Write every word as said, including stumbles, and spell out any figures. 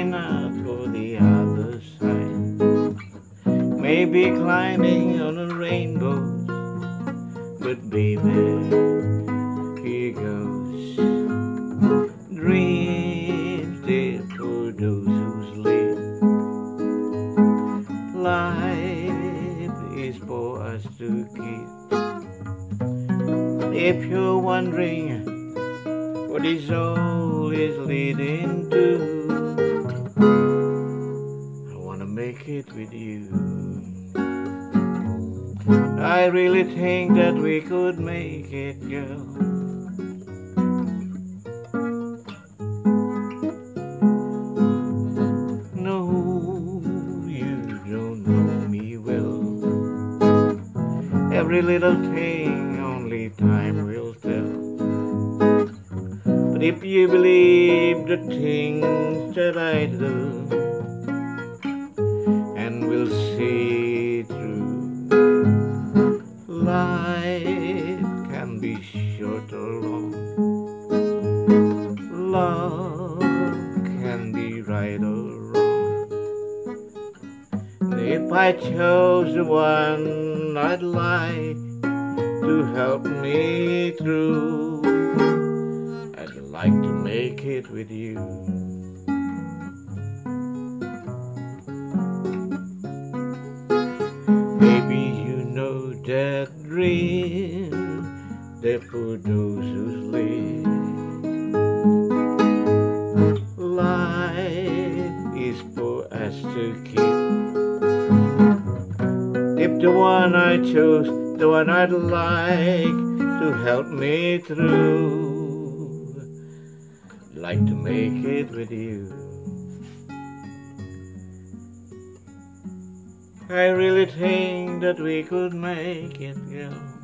looking out for the other side. Maybe climbing on a rainbow, but baby, here goes. Dreams there for those who sleep. Life is for us to keep. If you're wondering what this all is leading to, I wanna make it with you. I really think that we could make it, girl. No, you don't know me well. Every little thing only time will tell. But if you believe the things that I do, and will see through, life can be short or long. Love can be right or wrong. And if I chose the one I'd like to help me through, I'd like to make it with you. Maybe you know that dream that for those who sleep. Life is for us to keep. If the one I chose, the one I'd like to help me through, I'd like to make it with you. I really think that we could make it, girl.